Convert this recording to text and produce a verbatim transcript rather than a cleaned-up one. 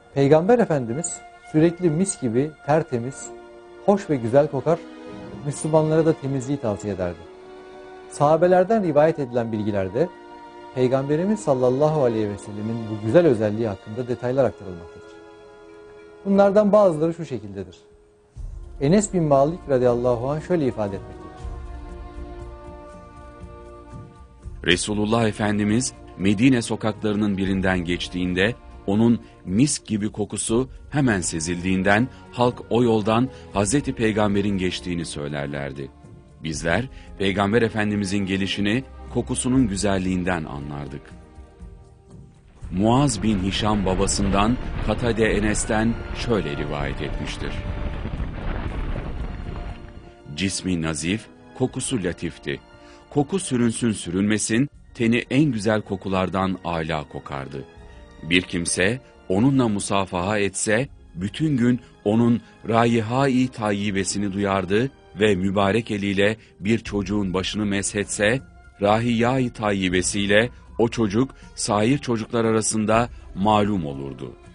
Peygamber Efendimiz sürekli mis gibi tertemiz, hoş ve güzel kokar, Müslümanlara da temizliği tavsiye ederdi. Sahabelerden rivayet edilen bilgilerde Peygamberimiz sallallahu aleyhi ve sellemin bu güzel özelliği hakkında detaylar aktarılmaktadır. Bunlardan bazıları şu şekildedir. Enes bin Malik radıyallahu anh şöyle ifade etmektedir. Resulullah Efendimiz Medine sokaklarının birinden geçtiğinde onun mis gibi kokusu hemen sezildiğinden halk o yoldan Hazreti Peygamber'in geçtiğini söylerlerdi. Bizler Peygamber Efendimizin gelişini kokusunun güzelliğinden anlardık. Muaz bin Hişam babasından Katade Enes'ten şöyle rivayet etmiştir. Cismi nazif, kokusu latifti. Koku sürünsün sürünmesin, teni en güzel kokulardan âlâ kokardı. Bir kimse onunla musafaha etse, bütün gün onun raiha-i tayyibesini duyardı ve mübarek eliyle bir çocuğun başını meshetse, rahiyâ-i tayyibesiyle o çocuk sair çocuklar arasında malum olurdu.